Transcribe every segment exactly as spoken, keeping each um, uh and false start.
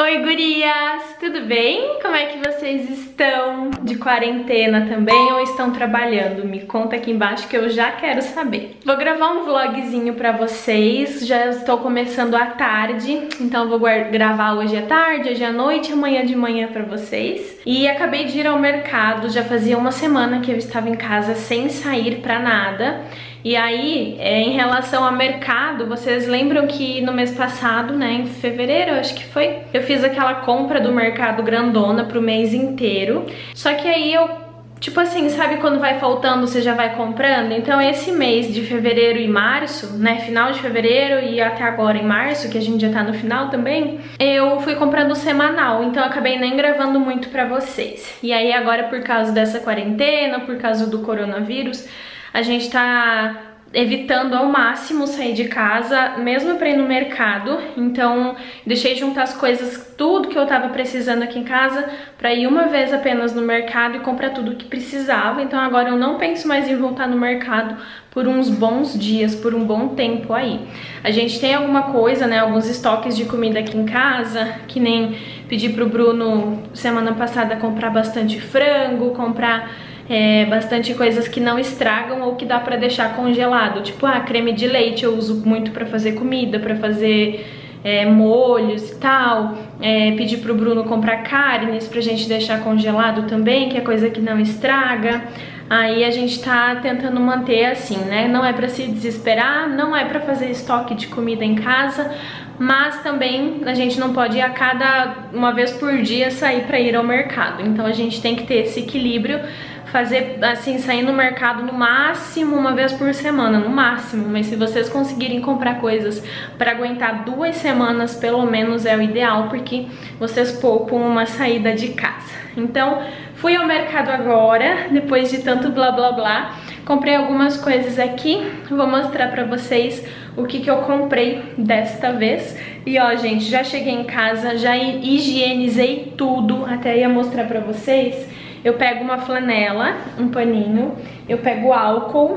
Oi, gurias! Tudo bem? Como é que vocês estão? De quarentena também ou estão trabalhando? Me conta aqui embaixo que eu já quero saber. Vou gravar um vlogzinho pra vocês, já estou começando à tarde, então vou gravar hoje à tarde, hoje à noite, amanhã de manhã pra vocês. E acabei de ir ao mercado, já fazia uma semana que eu estava em casa sem sair pra nada. E aí, é, em relação ao mercado, vocês lembram que no mês passado, né, em fevereiro, eu acho que foi, eu fiz aquela compra do mercado grandona pro mês inteiro. Só que aí eu, tipo assim, sabe quando vai faltando, você já vai comprando? Então esse mês de fevereiro e março, né, final de fevereiro e até agora em março, que a gente já tá no final também, eu fui comprando semanal, então eu acabei nem gravando muito pra vocês. E aí agora, por causa dessa quarentena, por causa do coronavírus, a gente tá evitando ao máximo sair de casa, mesmo pra ir no mercado. Então deixei juntar as coisas, tudo que eu tava precisando aqui em casa, pra ir uma vez apenas no mercado e comprar tudo que precisava. Então agora eu não penso mais em voltar no mercado por uns bons dias, por um bom tempo aí. A gente tem alguma coisa, né, alguns estoques de comida aqui em casa, que nem pedi pro Bruno semana passada comprar bastante frango, comprar É, bastante coisas que não estragam ou que dá pra deixar congelado, tipo, ah, creme de leite eu uso muito pra fazer comida, pra fazer é, molhos e tal. É, pedi pro Bruno comprar carnes pra gente deixar congelado também, que é coisa que não estraga. Aí a gente tá tentando manter assim, né? Não é pra se desesperar, não é pra fazer estoque de comida em casa, mas também a gente não pode ir a cada uma vez por dia sair pra ir ao mercado. Então a gente tem que ter esse equilíbrio, fazer assim, sair no mercado no máximo uma vez por semana, no máximo. Mas se vocês conseguirem comprar coisas para aguentar duas semanas pelo menos é o ideal, porque vocês poupam uma saída de casa. Então fui ao mercado agora, depois de tanto blá blá blá, comprei algumas coisas aqui, vou mostrar pra vocês o que que eu comprei desta vez. E ó, gente, já cheguei em casa, já higienizei tudo, até ia mostrar pra vocês. Eu pego uma flanela, um paninho, eu pego álcool,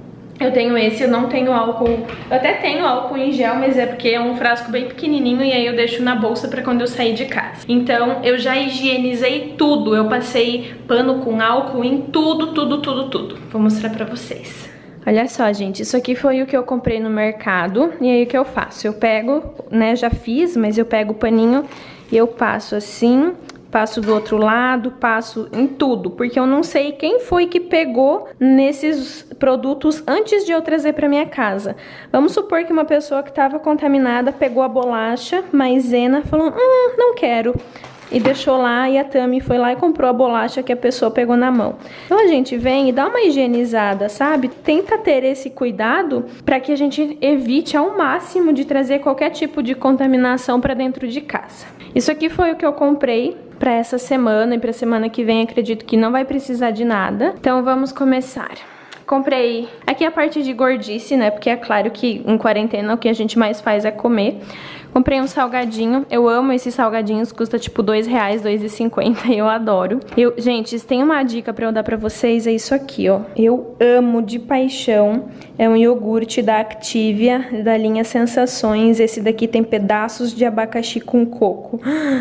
eu tenho esse, eu não tenho álcool, eu até tenho álcool em gel, mas é porque é um frasco bem pequenininho e aí eu deixo na bolsa pra quando eu sair de casa. Então eu já higienizei tudo, eu passei pano com álcool em tudo, tudo, tudo, tudo. Vou mostrar pra vocês. Olha só, gente, isso aqui foi o que eu comprei no mercado. E aí o que eu faço? Eu pego, né, já fiz, mas eu pego o paninho e eu passo assim, passo do outro lado, passo em tudo, porque eu não sei quem foi que pegou nesses produtos antes de eu trazer para minha casa. Vamos supor que uma pessoa que estava contaminada pegou a bolacha maisena, falou, hum, não quero, e deixou lá, e a Tami foi lá e comprou a bolacha que a pessoa pegou na mão. Então a gente vem e dá uma higienizada, sabe? Tenta ter esse cuidado para que a gente evite ao máximo de trazer qualquer tipo de contaminação para dentro de casa. Isso aqui foi o que eu comprei para essa semana, e para semana que vem acredito que não vai precisar de nada. Então vamos começar. Comprei aqui a parte de gordice, né? Porque é claro que em quarentena o que a gente mais faz é comer. Comprei um salgadinho, eu amo esses salgadinhos, custa tipo dois reais, dois e cinquenta, eu adoro. Eu, gente, se tem uma dica pra eu dar pra vocês, é isso aqui, ó. Eu amo de paixão, é um iogurte da Activia, da linha Sensações. Esse daqui tem pedaços de abacaxi com coco.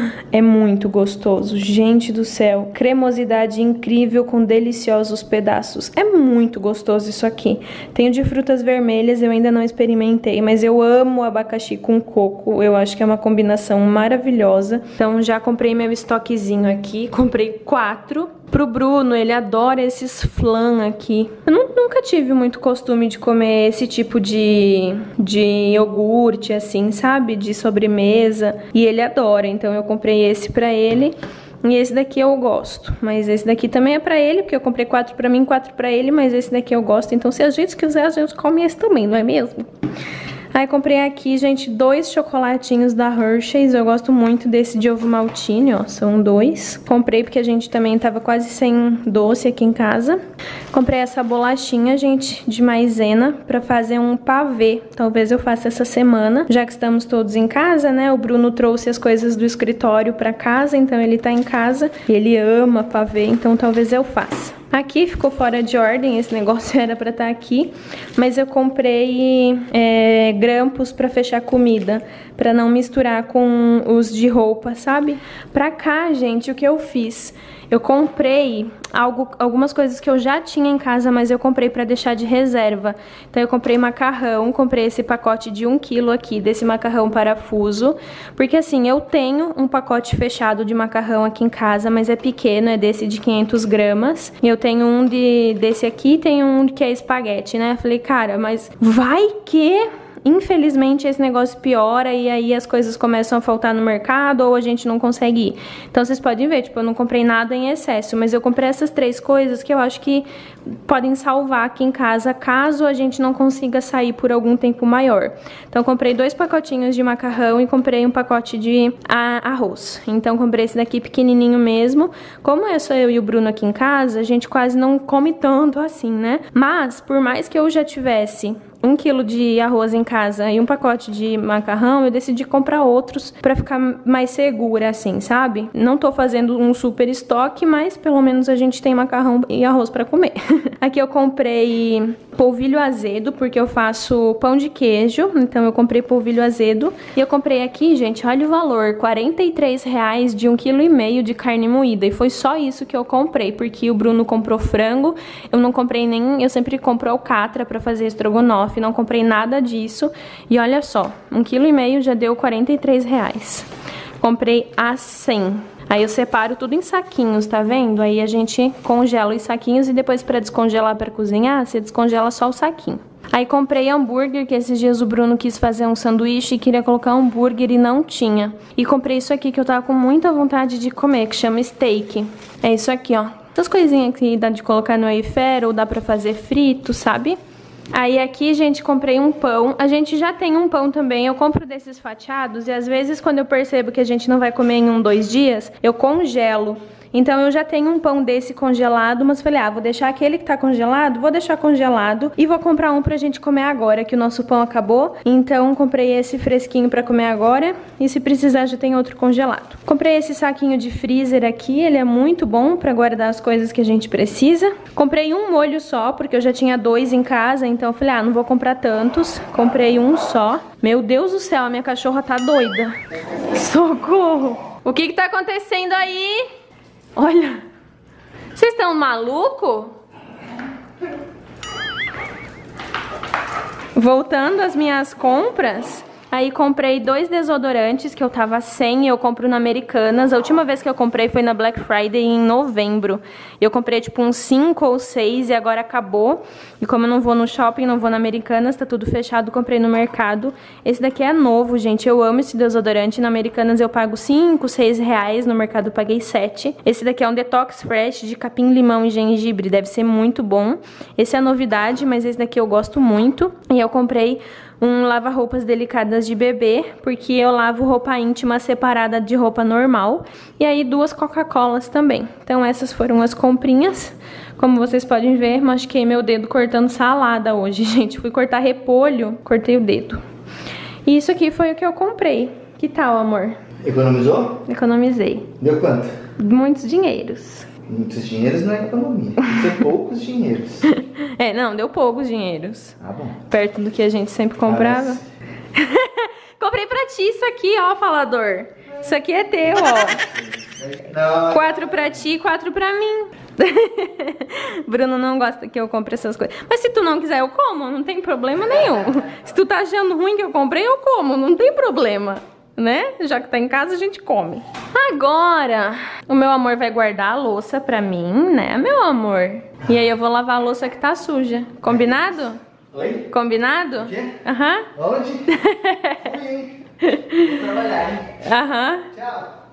É muito gostoso, gente do céu. Cremosidade incrível com deliciosos pedaços. É muito gostoso isso aqui. Tenho de frutas vermelhas, eu ainda não experimentei, mas eu amo abacaxi com coco. Eu acho que é uma combinação maravilhosa. Então já comprei meu estoquezinho aqui. Comprei quatro. Pro Bruno, ele adora esses flan aqui. Eu não, nunca tive muito costume de comer esse tipo de, de iogurte, assim, sabe? De sobremesa. E ele adora, então eu comprei esse pra ele. E esse daqui eu gosto, mas esse daqui também é pra ele, porque eu comprei quatro pra mim, quatro pra ele, mas esse daqui eu gosto. Então se a gente quiser, a gente come esse também, não é mesmo? Aí comprei aqui, gente, dois chocolatinhos da Hershey's. Eu gosto muito desse de ovo maltine, ó, são dois. Comprei porque a gente também tava quase sem doce aqui em casa. Comprei essa bolachinha, gente, de maisena pra fazer um pavê. Talvez eu faça essa semana, já que estamos todos em casa, né? O Bruno trouxe as coisas do escritório pra casa, então ele tá em casa e ele ama pavê, então talvez eu faça. Aqui ficou fora de ordem, esse negócio era pra estar aqui, mas eu comprei é, grampos pra fechar comida, pra não misturar com os de roupa, sabe? Pra cá, gente, o que eu fiz? Eu comprei algo, algumas coisas que eu já tinha em casa, mas eu comprei pra deixar de reserva. Então eu comprei macarrão, comprei esse pacote de um quilo aqui, desse macarrão parafuso. Porque assim, eu tenho um pacote fechado de macarrão aqui em casa, mas é pequeno, é desse de quinhentas gramas. E eu tenho um de, desse aqui, tenho um que é espaguete, né? Eu falei, cara, mas vai que... infelizmente esse negócio piora e aí as coisas começam a faltar no mercado ou a gente não consegue ir. Então vocês podem ver, tipo, eu não comprei nada em excesso, mas eu comprei essas três coisas que eu acho que podem salvar aqui em casa caso a gente não consiga sair por algum tempo maior. Então eu comprei dois pacotinhos de macarrão e comprei um pacote de arroz. Então comprei esse daqui pequenininho mesmo. Como é só eu e o Bruno aqui em casa, a gente quase não come tanto assim, né? Mas por mais que eu já tivesse um quilo de arroz em casa e um pacote de macarrão, eu decidi comprar outros pra ficar mais segura, assim, sabe? Não tô fazendo um super estoque, mas pelo menos a gente tem macarrão e arroz pra comer. Aqui eu comprei polvilho azedo, porque eu faço pão de queijo, então eu comprei polvilho azedo. E eu comprei aqui, gente, olha o valor, quarenta e três reais de um quilo e meio de carne moída. E foi só isso que eu comprei, porque o Bruno comprou frango, eu não comprei nem... eu sempre compro alcatra pra fazer estrogonofe. Não comprei nada disso. E olha só, um quilo e meio já deu quarenta e três reais. Comprei a cem. Aí eu separo tudo em saquinhos, tá vendo? Aí a gente congela os saquinhos e depois pra descongelar pra cozinhar, você descongela só o saquinho. Aí comprei hambúrguer, que esses dias o Bruno quis fazer um sanduíche e queria colocar hambúrguer e não tinha. E comprei isso aqui que eu tava com muita vontade de comer, que chama steak. É isso aqui, ó. Essas coisinhas que dá de colocar no airfryer ou dá pra fazer frito, sabe? Aí aqui, gente, comprei um pão. A gente já tem um pão também. Eu compro desses fatiados e às vezes quando eu percebo que a gente não vai comer em um, dois dias, eu congelo. Então eu já tenho um pão desse congelado, mas falei, ah, vou deixar aquele que tá congelado, vou deixar congelado e vou comprar um pra gente comer agora, que o nosso pão acabou. Então comprei esse fresquinho pra comer agora e se precisar já tem outro congelado. Comprei esse saquinho de freezer aqui, ele é muito bom pra guardar as coisas que a gente precisa. Comprei um molho só, porque eu já tinha dois em casa, então eu falei, ah, não vou comprar tantos. Comprei um só. Meu Deus do céu, a minha cachorra tá doida. Socorro! O que que tá acontecendo aí? Olha, vocês estão malucos? Voltando às minhas compras, aí comprei dois desodorantes que eu tava sem e eu compro na Americanas. A última vez que eu comprei foi na Black Friday em novembro. Eu comprei tipo uns cinco ou seis e agora acabou. E como eu não vou no shopping, não vou na Americanas, tá tudo fechado, comprei no mercado. Esse daqui é novo, gente. Eu amo esse desodorante. Na Americanas eu pago cinco, seis reais. No mercado eu paguei sete. Esse daqui é um Detox Fresh de capim, limão e gengibre. Deve ser muito bom. Esse é a novidade, mas esse daqui eu gosto muito. E eu comprei um lava-roupas delicadas de bebê, porque eu lavo roupa íntima separada de roupa normal. E aí duas Coca-Colas também. Então essas foram as comprinhas. Como vocês podem ver, machuquei meu dedo cortando salada hoje, gente. Fui cortar repolho, cortei o dedo. E isso aqui foi o que eu comprei. Que tal, amor? Economizou? Economizei. Deu quanto? Muitos dinheiros. Muitos dinheiros não é economia. Tem poucos dinheiros. É, não, deu poucos dinheiros. Ah, bom. Perto do que a gente sempre comprava. Comprei pra ti isso aqui, ó, falador. Isso aqui é teu, ó. Não. Quatro pra ti e quatro pra mim. Bruno não gosta que eu compre essas coisas. Mas se tu não quiser, eu como, não tem problema nenhum. Se tu tá achando ruim que eu comprei, eu como, não tem problema. Né? Já que tá em casa, a gente come. Agora, o meu amor vai guardar a louça pra mim, né, meu amor? E aí eu vou lavar a louça que tá suja. Combinado? Oi? Combinado? O quê? Aham. Uhum. Onde? Fui, hein? Vou trabalhar, hein? Aham. Tchau.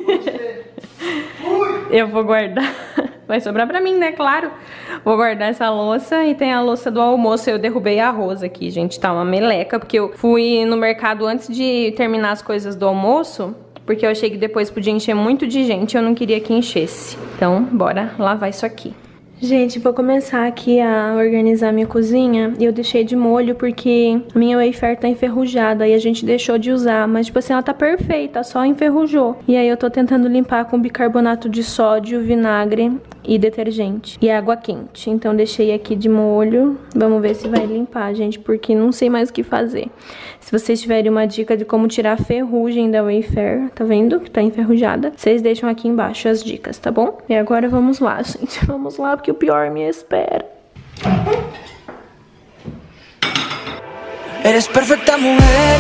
Fui. Eu vou guardar. Vai sobrar pra mim, né? Claro. Vou guardar essa louça e tem a louça do almoço. Eu derrubei arroz aqui, gente. Tá uma meleca, porque eu fui no mercado antes de terminar as coisas do almoço, porque eu achei que depois podia encher muito de gente e eu não queria que enchesse. Então, bora lavar isso aqui. Gente, vou começar aqui a organizar minha cozinha. Eu deixei de molho porque a minha wafer tá enferrujada e a gente deixou de usar. Mas, tipo assim, ela tá perfeita, só enferrujou. E aí eu tô tentando limpar com bicarbonato de sódio, vinagre e detergente e água quente. Então deixei aqui de molho. Vamos ver se vai limpar, gente, porque não sei mais o que fazer. Se vocês tiverem uma dica de como tirar a ferrugem da Wayfair, tá vendo que tá enferrujada? Vocês deixam aqui embaixo as dicas, tá bom? E agora vamos lá, gente. Vamos lá, porque o pior me espera. Eres perfecta mujer,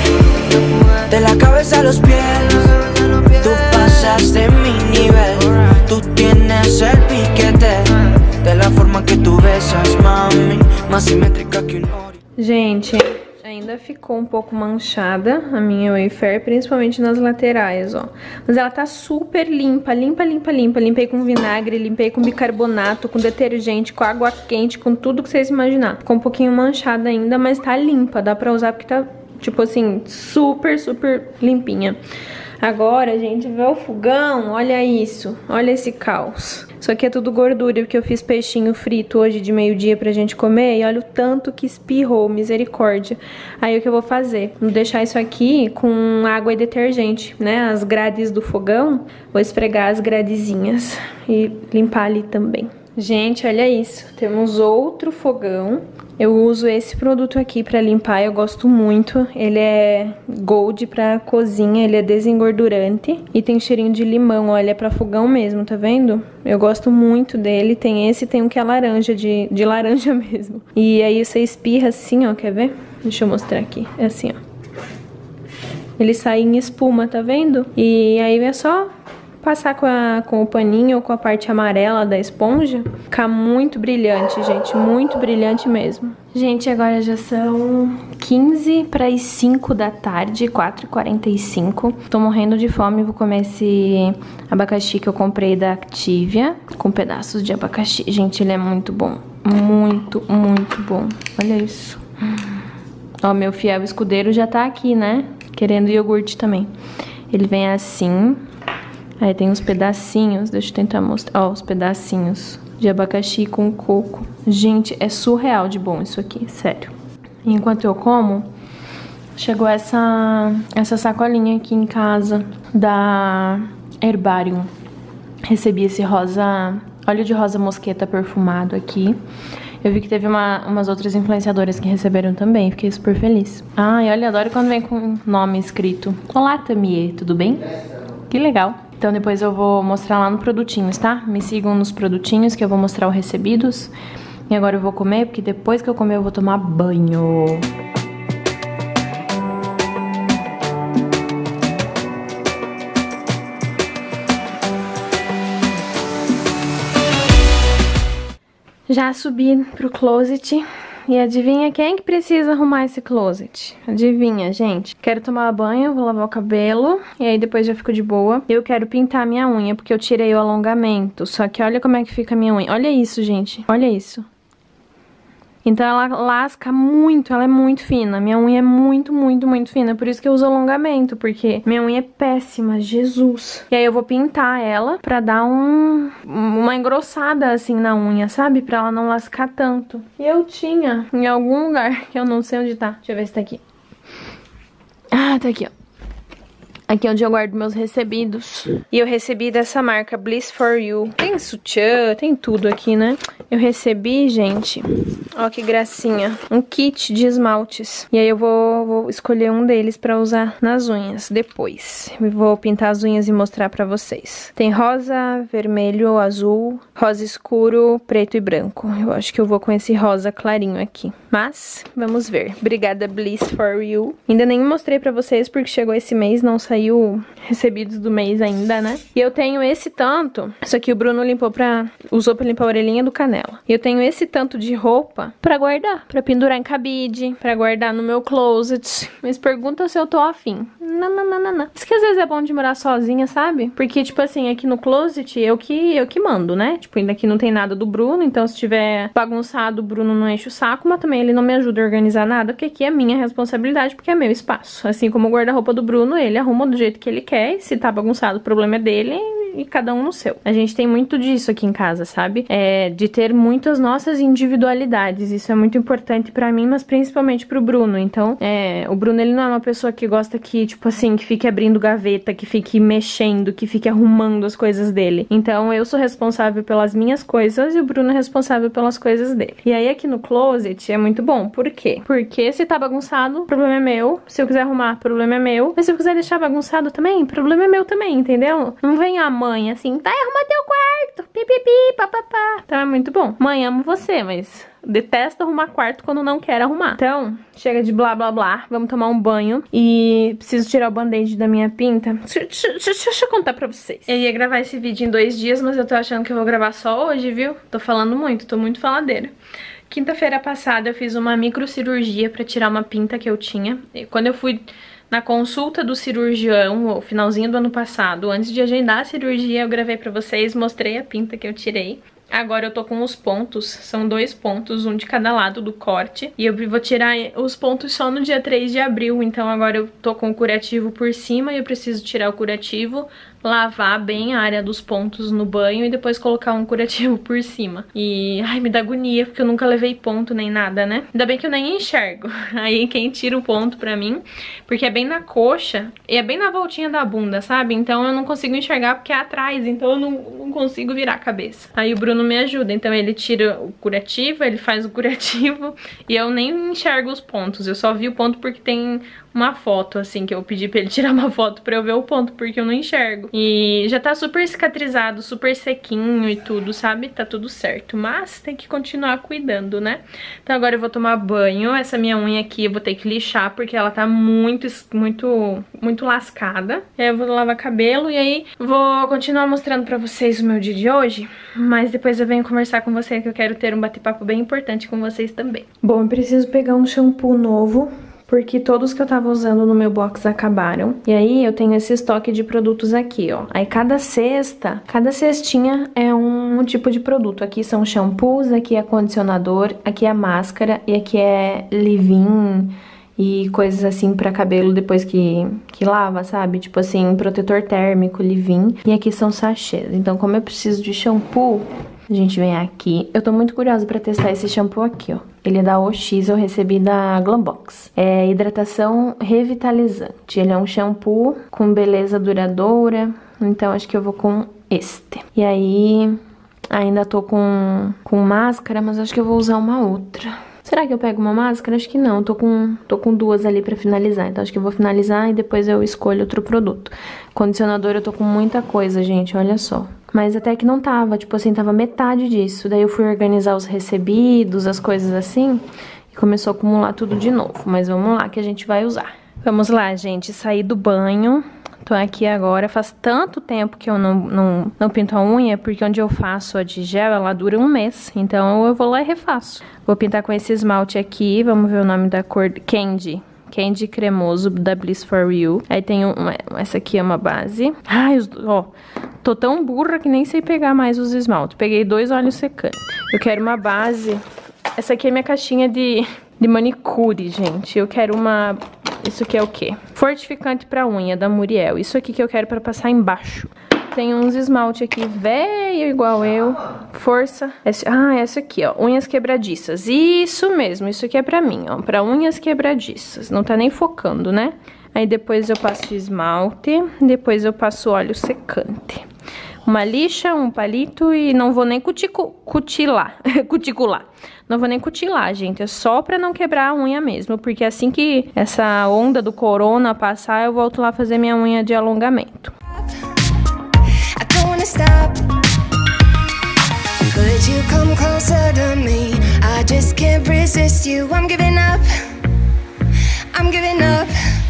de la cabeza a los pies. Tú pasas de mi nivel, tú tienes el piquete. De la forma que tú besas, mami, más simétrica que un ori. Gente, ainda ficou um pouco manchada a minha Wayfair, principalmente nas laterais, ó. Mas ela tá super limpa, limpa, limpa, limpa. Limpei com vinagre, limpei com bicarbonato, com detergente, com água quente, com tudo que vocês imaginar. Ficou um pouquinho manchada ainda, mas tá limpa. Dá pra usar porque tá, tipo assim, super, super limpinha. Agora, gente, vê o fogão, olha isso, olha esse caos. Isso aqui é tudo gordura, porque eu fiz peixinho frito hoje de meio-dia pra gente comer, e olha o tanto que espirrou, misericórdia. Aí o que eu vou fazer? Vou deixar isso aqui com água e detergente, né, as grades do fogão, vou esfregar as gradezinhas e limpar ali também. Gente, olha isso, temos outro fogão. Eu uso esse produto aqui pra limpar, eu gosto muito. Ele é gold pra cozinha, ele é desengordurante e tem cheirinho de limão, olha, é pra fogão mesmo, tá vendo? Eu gosto muito dele, tem esse, tem um que é laranja, de, de laranja mesmo. E aí você espirra assim, ó, quer ver? Deixa eu mostrar aqui, é assim, ó. Ele sai em espuma, tá vendo? E aí é só passar com, a, com o paninho ou com a parte amarela da esponja, fica muito brilhante, gente, muito brilhante mesmo. Gente, agora já são quinze para as cinco da tarde, quatro e quarenta e cinco. Tô morrendo de fome, vou comer esse abacaxi que eu comprei da Activia, com pedaços de abacaxi. Gente, ele é muito bom, muito, muito bom. Olha isso. Ó, meu fiel escudeiro já tá aqui, né? Querendo iogurte também. Ele vem assim. Aí tem uns pedacinhos, deixa eu tentar mostrar, ó, os pedacinhos de abacaxi com coco. Gente, é surreal de bom isso aqui, sério. Enquanto eu como, chegou essa, essa sacolinha aqui em casa da Herbarium. Recebi esse rosa, óleo de rosa mosqueta perfumado aqui. Eu vi que teve uma, umas outras influenciadoras que receberam também, fiquei super feliz. Ai, olha, adoro quando vem com nome escrito. Olá, Tamie, tudo bem? Que legal. Então depois eu vou mostrar lá no produtinhos, tá? Me sigam nos produtinhos que eu vou mostrar os recebidos. E agora eu vou comer, porque depois que eu comer eu vou tomar banho. Já subi pro closet. E adivinha quem que precisa arrumar esse closet? Adivinha, gente? Quero tomar banho, vou lavar o cabelo e aí depois já fico de boa. Eu quero pintar minha unha porque eu tirei o alongamento. Só que olha como é que fica a minha unha. Olha isso, gente. Olha isso. Então ela lasca muito, ela é muito fina. Minha unha é muito, muito, muito fina. Por isso que eu uso alongamento, porque minha unha é péssima, Jesus. E aí eu vou pintar ela pra dar um, uma engrossada assim na unha, sabe? Pra ela não lascar tanto. E eu tinha em algum lugar, que eu não sei onde tá. Deixa eu ver se tá aqui. Ah, tá aqui, ó. Aqui é onde eu guardo meus recebidos. E eu recebi dessa marca, Bliss for You. Tem sutiã, tem tudo aqui, né? Eu recebi, gente, ó que gracinha, um kit de esmaltes. E aí eu vou, vou escolher um deles pra usar nas unhas depois. Eu vou pintar as unhas e mostrar pra vocês. Tem rosa, vermelho, azul, rosa escuro, preto e branco. Eu acho que eu vou com esse rosa clarinho aqui. Mas, vamos ver. Obrigada, Bliss for You. Ainda nem mostrei pra vocês porque chegou esse mês, não saiu recebidos do mês ainda, né? E eu tenho esse tanto, isso aqui o Bruno limpou pra, usou pra limpar a orelhinha do Canela. E eu tenho esse tanto de roupa pra guardar, pra pendurar em cabide, pra guardar no meu closet. Mas pergunta se eu tô afim. Não, não, não, não, não. Isso que às vezes é bom de morar sozinha, sabe? Porque, tipo assim, aqui no closet, eu que, eu que mando, né? Tipo, ainda aqui não tem nada do Bruno, então se tiver bagunçado, o Bruno não enche o saco, mas também ele não me ajuda a organizar nada, porque aqui é minha responsabilidade, porque é meu espaço. Assim como o guarda-roupa do Bruno, ele arruma do jeito que ele quer, e se tá bagunçado, o problema é dele, e cada um no seu. A gente tem muito disso aqui em casa, sabe? É, de ter muitas nossas individualidades. Isso é muito importante pra mim, mas principalmente pro Bruno. Então, é, o Bruno, ele não é uma pessoa que gosta que, tipo assim, que fique abrindo gaveta, que fique mexendo, que fique arrumando as coisas dele. Então, eu sou responsável pelas minhas coisas e o Bruno é responsável pelas coisas dele. E aí, aqui no closet, é muito bom. Por quê? Porque se tá bagunçado, o problema é meu. Se eu quiser arrumar, o problema é meu. Mas se eu quiser deixar bagunçado também, o problema é meu também, entendeu? Não vem a mãe assim, vai arrumar teu quarto, pipipi, papapá. Então é muito bom. Mãe, amo você, mas detesto arrumar quarto quando não quer arrumar. Então, chega de blá blá blá. Vamos tomar um banho. E preciso tirar o band-aid da minha pinta. Deixa, deixa, deixa eu contar pra vocês. Eu ia gravar esse vídeo em dois dias, mas eu tô achando que eu vou gravar só hoje, viu? Tô falando muito, tô muito faladeira. Quinta-feira passada eu fiz uma microcirurgia pra tirar uma pinta que eu tinha. E quando eu fui na consulta do cirurgião, o finalzinho do ano passado, antes de agendar a cirurgia, eu gravei pra vocês, mostrei a pinta que eu tirei. Agora eu tô com os pontos, são dois pontos, um de cada lado do corte. E eu vou tirar os pontos só no dia três de abril, então agora eu tô com o curativo por cima e eu preciso tirar o curativo, lavar bem a área dos pontos no banho e depois colocar um curativo por cima. E, ai, me dá agonia, porque eu nunca levei ponto nem nada, né? Ainda bem que eu nem enxergo. Aí quem tira o ponto pra mim, porque é bem na coxa e é bem na voltinha da bunda, sabe? Então eu não consigo enxergar porque é atrás, então eu não, não consigo virar a cabeça. Aí o Bruno me ajuda, então ele tira o curativo, ele faz o curativo e eu nem enxergo os pontos. Eu só vi o ponto porque tem uma foto, assim, que eu pedi pra ele tirar uma foto pra eu ver o ponto, porque eu não enxergo. E já tá super cicatrizado, super sequinho e tudo, sabe? Tá tudo certo, mas tem que continuar cuidando, né? Então agora eu vou tomar banho. Essa minha unha aqui eu vou ter que lixar, porque ela tá muito, muito, muito lascada. Aí eu vou lavar cabelo e aí vou continuar mostrando pra vocês o meu dia de hoje, mas depois eu venho conversar com você, que eu quero ter um bate-papo bem importante com vocês também. Bom, eu preciso pegar um shampoo novo, porque todos que eu tava usando no meu box acabaram. E aí eu tenho esse estoque de produtos aqui, ó. Aí cada cesta, cada cestinha é um tipo de produto. Aqui são shampoos, aqui é condicionador, aqui é máscara e aqui é leave-in e coisas assim pra cabelo depois que, que lava, sabe? Tipo assim, protetor térmico, leave-in. E aqui são sachês. Então, como eu preciso de shampoo, a gente vem aqui. Eu tô muito curiosa pra testar esse shampoo aqui, ó. Ele é da O X, eu recebi da Glambox. É hidratação revitalizante. Ele é um shampoo com beleza duradoura. Então, acho que eu vou com este. E aí, ainda tô com, com máscara, mas acho que eu vou usar uma outra. Será que eu pego uma máscara? Acho que não. Tô com, tô com duas ali pra finalizar. Então, acho que eu vou finalizar e depois eu escolho outro produto. Condicionador, eu tô com muita coisa, gente. Olha só. Mas até que não tava, tipo assim, tava metade disso. Daí eu fui organizar os recebidos, as coisas assim, e começou a acumular tudo de novo. Mas vamos lá que a gente vai usar. Vamos lá, gente, saí do banho. Tô aqui agora, faz tanto tempo que eu não, não, não pinto a unha, porque onde eu faço a de gel, ela dura um mês. Então eu vou lá e refaço. Vou pintar com esse esmalte aqui, vamos ver o nome da cor, Candy. Candy cremoso da Bliss for You. Aí tem uma, essa aqui é uma base. Ai, os, ó, tô tão burra que nem sei pegar mais os esmaltes. Peguei dois óleos secantes. Eu quero uma base. Essa aqui é minha caixinha de, de manicure, gente. Eu quero uma... Isso aqui é o quê? Fortificante pra unha, da Muriel. Isso aqui que eu quero pra passar embaixo. Tem uns esmalte aqui velho igual eu. Força. Esse, ah, essa aqui, ó. Unhas quebradiças. Isso mesmo. Isso aqui é pra mim, ó. Pra unhas quebradiças. Não tá nem focando, né? Aí depois eu passo esmalte. Depois eu passo óleo secante. Uma lixa, um palito e não vou nem cuticu, cutilar. Cuticular. Não vou nem cutilar, gente. É só pra não quebrar a unha mesmo. Porque assim que essa onda do corona passar, eu volto lá fazer minha unha de alongamento. Stop. Could you come closer to me? I just can't resist you. I'm giving up. I'm giving up.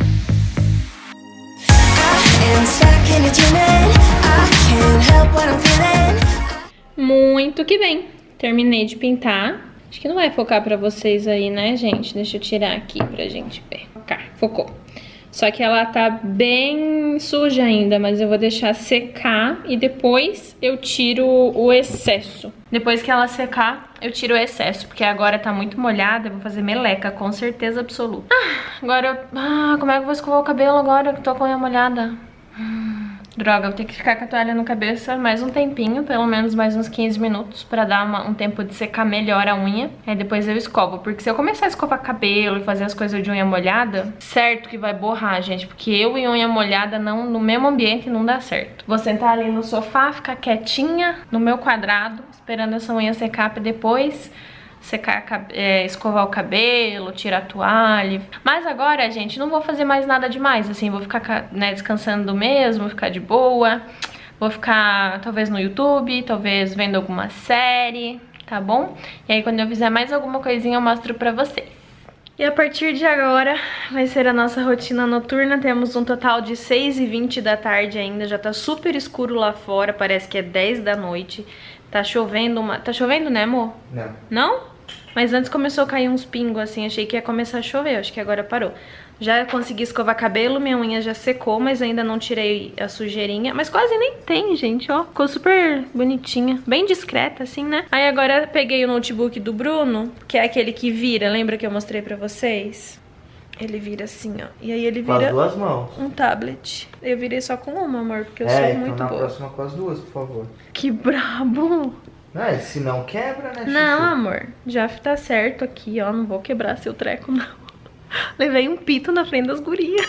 I am stuck in a dream. I can't help what I'm feeling. Muito que bem. Terminei de pintar. Acho que não vai focar pra vocês aí, né, gente? Deixa eu tirar aqui pra gente ver. Focar. Focou. Só que ela tá bem suja ainda, mas eu vou deixar secar e depois eu tiro o excesso. Depois que ela secar, eu tiro o excesso, porque agora tá muito molhada, eu vou fazer meleca, com certeza absoluta. Ah, agora eu... Ah, como é que eu vou escovar o cabelo agora que tô com a unha molhada? Hum, Droga, eu vou ter que ficar com a toalha no cabeça mais um tempinho, pelo menos mais uns quinze minutos, pra dar uma, um tempo de secar melhor a unha. Aí depois eu escovo, porque se eu começar a escovar cabelo e fazer as coisas de unha molhada, certo que vai borrar, gente, porque eu e unha molhada não, no mesmo ambiente não dá certo. Vou sentar ali no sofá, ficar quietinha no meu quadrado, esperando essa unha secar pra depois secar, é, escovar o cabelo, tirar a toalha. Mas agora, gente, não vou fazer mais nada demais, assim, vou ficar, né, descansando mesmo, vou ficar de boa, vou ficar talvez no YouTube, talvez vendo alguma série, tá bom? E aí quando eu fizer mais alguma coisinha eu mostro pra vocês. E a partir de agora vai ser a nossa rotina noturna. Temos um total de seis e vinte da tarde ainda, já tá super escuro lá fora, parece que é dez da noite. Tá chovendo uma... Tá chovendo, né, amor? Não. Não? Mas antes começou a cair uns pingos, assim, achei que ia começar a chover, acho que agora parou. Já consegui escovar cabelo, minha unha já secou, mas ainda não tirei a sujeirinha. Mas quase nem tem, gente, ó. Ficou super bonitinha, bem discreta, assim, né? Aí agora peguei o notebook do Bruno, que é aquele que vira, lembra que eu mostrei pra vocês? Ele vira assim, ó. E aí ele vira... Com as duas mãos. Um tablet. Eu virei só com uma, amor, porque eu é, sou então muito na boa. próxima com as duas, por favor. Que brabo! Não, se não quebra, né, Chuchu? Não, amor, já tá certo aqui, ó, não vou quebrar seu treco, não. Levei um pito na frente das gurias.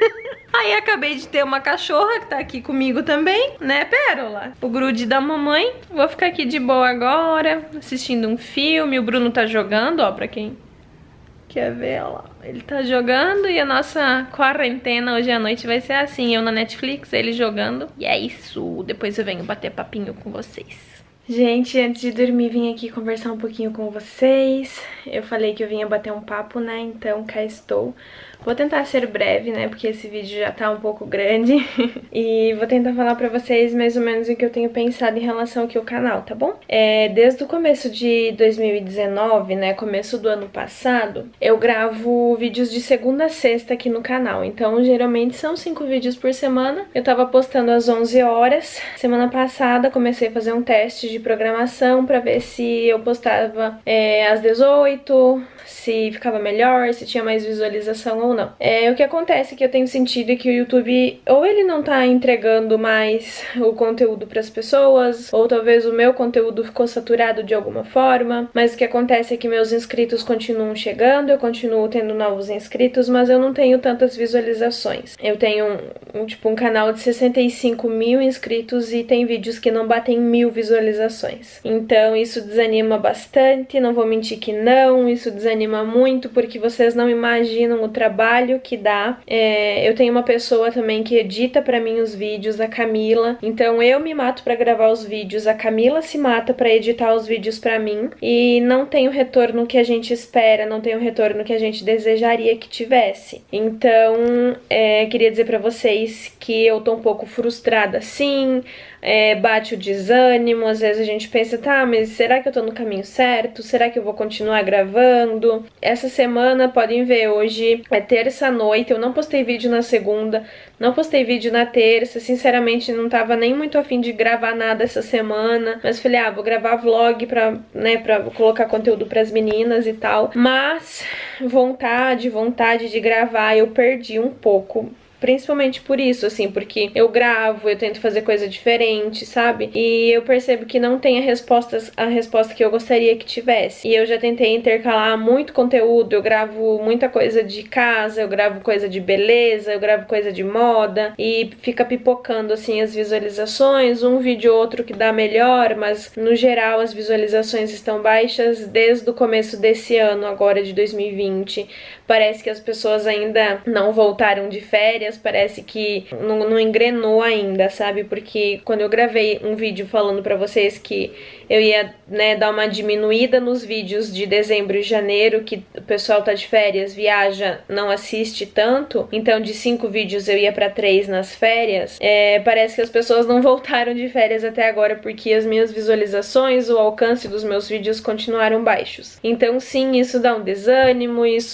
Aí acabei de ter uma cachorra que tá aqui comigo também, né, Pérola? O grude da mamãe. Vou ficar aqui de boa agora, assistindo um filme. O Bruno tá jogando, ó, pra quem quer ver, ó. Ele tá jogando e a nossa quarentena hoje à noite vai ser assim. Eu na Netflix, ele jogando. E é isso, depois eu venho bater papinho com vocês. Gente, antes de dormir vim aqui conversar um pouquinho com vocês. Eu falei que eu vinha bater um papo, né? Então cá estou. Vou tentar ser breve, né? Porque esse vídeo já tá um pouco grande. E vou tentar falar pra vocês mais ou menos o que eu tenho pensado em relação aqui ao canal, tá bom? É, desde o começo de dois mil e dezenove, né? Começo do ano passado, eu gravo vídeos de segunda a sexta aqui no canal. Então, geralmente são cinco vídeos por semana. Eu tava postando às onze horas. Semana passada, comecei a fazer um teste de programação pra ver se eu postava é, às dezoito, se ficava melhor, se tinha mais visualização ou não. É, o que acontece é que eu tenho sentido que o YouTube, ou ele não tá entregando mais o conteúdo pras pessoas, ou talvez o meu conteúdo ficou saturado de alguma forma, mas o que acontece é que meus inscritos continuam chegando, eu continuo tendo novos inscritos, mas eu não tenho tantas visualizações. Eu tenho um, um, tipo, um canal de sessenta e cinco mil inscritos e tem vídeos que não batem mil visualizações. Então isso desanima bastante, não vou mentir que não, isso desanima muito, porque vocês não imaginam o trabalho que dá. É, eu tenho uma pessoa também que edita pra mim os vídeos, a Camila. Então eu me mato pra gravar os vídeos, a Camila se mata pra editar os vídeos pra mim. E não tem o retorno que a gente espera, não tem o retorno que a gente desejaria que tivesse. Então, é, queria dizer pra vocês que eu tô um pouco frustrada sim. É, bate o desânimo, às vezes a gente pensa, tá, mas será que eu tô no caminho certo? Será que eu vou continuar gravando? Essa semana, podem ver, hoje é terça-noite, eu não postei vídeo na segunda, não postei vídeo na terça, sinceramente não tava nem muito afim de gravar nada essa semana, mas falei, ah, vou gravar vlog pra, né, pra colocar conteúdo pras meninas e tal, mas vontade, vontade de gravar eu perdi um pouco. Principalmente por isso, assim, porque eu gravo, eu tento fazer coisa diferente, sabe? E eu percebo que não tem a resposta, a resposta que eu gostaria que tivesse. E eu já tentei intercalar muito conteúdo, eu gravo muita coisa de casa, eu gravo coisa de beleza, eu gravo coisa de moda, e fica pipocando, assim, as visualizações, um vídeo ou outro que dá melhor, mas no geral as visualizações estão baixas desde o começo desse ano, agora de dois mil e vinte. Parece que as pessoas ainda não voltaram de férias, parece que não, não engrenou ainda, sabe? Porque quando eu gravei um vídeo falando pra vocês que eu ia, né, dar uma diminuída nos vídeos de dezembro e janeiro, que o pessoal tá de férias, viaja, não assiste tanto, então de cinco vídeos eu ia pra três nas férias, é, parece que as pessoas não voltaram de férias até agora, porque as minhas visualizações, o alcance dos meus vídeos continuaram baixos. Então sim, isso dá um desânimo, isso faz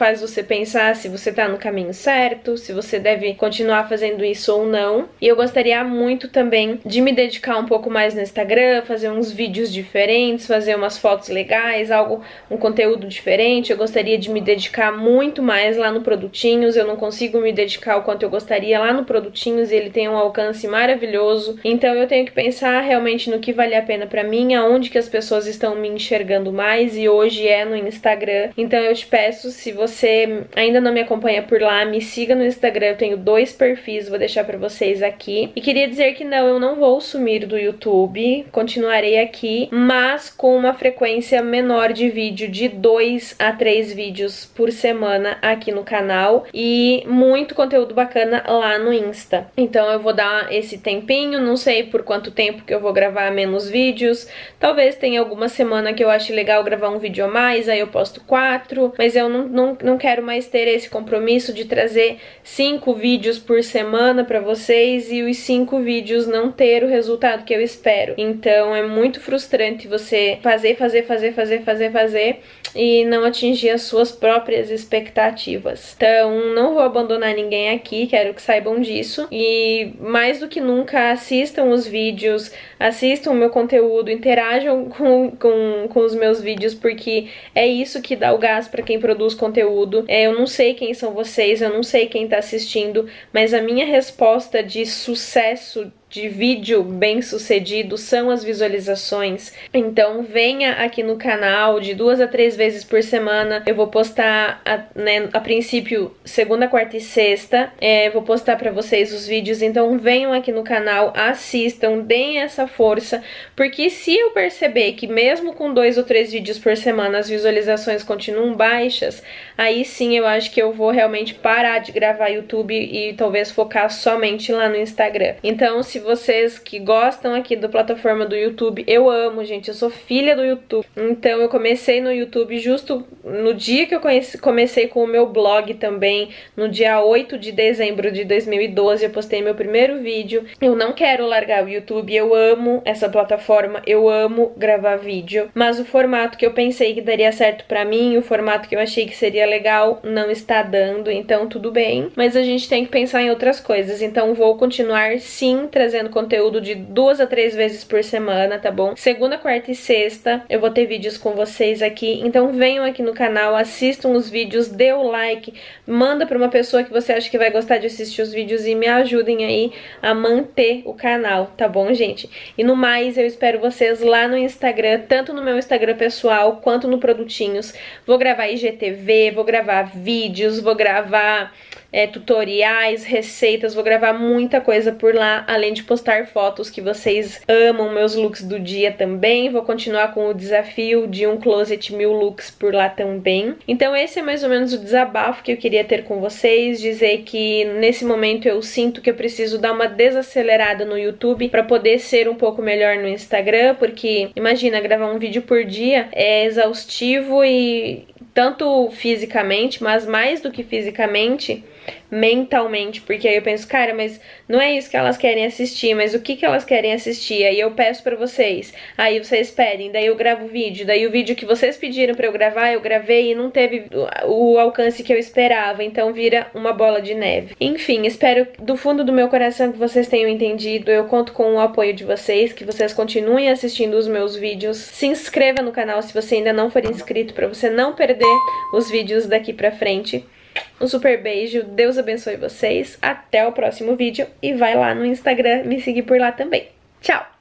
faz você pensar se você tá no caminho certo, se você deve continuar fazendo isso ou não. E eu gostaria muito também de me dedicar um pouco mais no Instagram, fazer uns vídeos diferentes, fazer umas fotos legais, algo, um conteúdo diferente. Eu gostaria de me dedicar muito mais lá no Produtinhos. Eu não consigo me dedicar o quanto eu gostaria lá no Produtinhos, e ele tem um alcance maravilhoso. Então eu tenho que pensar realmente no que vale a pena pra mim, aonde que as pessoas estão me enxergando mais, e hoje é no Instagram. Então eu te peço, se você ainda não me acompanha por lá, me siga no Instagram. Eu tenho dois perfis, vou deixar pra vocês aqui. E queria dizer que não, eu não vou sumir do YouTube, continuarei aqui, mas com uma frequência menor de vídeo, de dois a três vídeos por semana aqui no canal, e muito conteúdo bacana lá no Insta. Então eu vou dar esse tempinho, não sei por quanto tempo que eu vou gravar menos vídeos, talvez tenha alguma semana que eu ache legal gravar um vídeo a mais, aí eu posto quatro, mas eu não, não, não quero mais ter esse compromisso de trazer cinco vídeos por semana pra vocês e os cinco vídeos não ter o resultado que eu espero. Então é muito frustrante você fazer, fazer, fazer, fazer, fazer, fazer e não atingir as suas próprias expectativas. Então não vou abandonar ninguém aqui, quero que saibam disso. E mais do que nunca, assistam os vídeos, assistam o meu conteúdo, interajam com, com, com os meus vídeos, porque é isso que dá o gás pra quem produz conteúdo. É, eu não sei quem são vocês, eu não sei quem tá assistindo, mas a minha resposta de sucesso de vídeo bem sucedido são as visualizações. Então venha aqui no canal de duas a três vezes por semana. Eu vou postar a, né, a princípio segunda, quarta e sexta. É, vou postar pra vocês os vídeos, então venham aqui no canal, assistam, deem essa força, porque se eu perceber que mesmo com dois ou três vídeos por semana as visualizações continuam baixas, aí sim eu acho que eu vou realmente parar de gravar YouTube e talvez focar somente lá no Instagram. Então, se vocês que gostam aqui da plataforma do YouTube, eu amo, gente, eu sou filha do YouTube. Então eu comecei no YouTube justo no dia que eu conheci, comecei com o meu blog também, no dia oito de dezembro de dois mil e doze, eu postei meu primeiro vídeo. Eu não quero largar o YouTube, eu amo essa plataforma, eu amo gravar vídeo, mas o formato que eu pensei que daria certo pra mim, o formato que eu achei que seria legal, não está dando, então tudo bem, mas a gente tem que pensar em outras coisas. Então vou continuar sim trazendo trazendo conteúdo de duas a três vezes por semana, tá bom? Segunda, quarta e sexta eu vou ter vídeos com vocês aqui, então venham aqui no canal, assistam os vídeos, dê o like, manda pra uma pessoa que você acha que vai gostar de assistir os vídeos e me ajudem aí a manter o canal, tá bom, gente? E no mais, eu espero vocês lá no Instagram, tanto no meu Instagram pessoal quanto no Produtinhos. Vou gravar I G T V, vou gravar vídeos, vou gravar é, tutoriais, receitas, vou gravar muita coisa por lá, além de postar fotos que vocês amam, meus looks do dia também. Vou continuar com o desafio de um closet mil looks por lá também. Então esse é mais ou menos o desabafo que eu queria ter com vocês, dizer que nesse momento eu sinto que eu preciso dar uma desacelerada no YouTube para poder ser um pouco melhor no Instagram, porque imagina, gravar um vídeo por dia é exaustivo, e tanto fisicamente, mas mais do que fisicamente, mentalmente, porque aí eu penso, cara, mas não é isso que elas querem assistir, mas o que que elas querem assistir? Aí eu peço pra vocês, aí vocês pedem, daí eu gravo o vídeo, daí o vídeo que vocês pediram pra eu gravar, eu gravei e não teve o alcance que eu esperava, então vira uma bola de neve. Enfim, espero do fundo do meu coração que vocês tenham entendido, eu conto com o apoio de vocês, que vocês continuem assistindo os meus vídeos, se inscreva no canal se você ainda não for inscrito, pra você não perder os vídeos daqui pra frente. Um super beijo, Deus abençoe vocês, até o próximo vídeo e vai lá no Instagram me seguir por lá também. Tchau!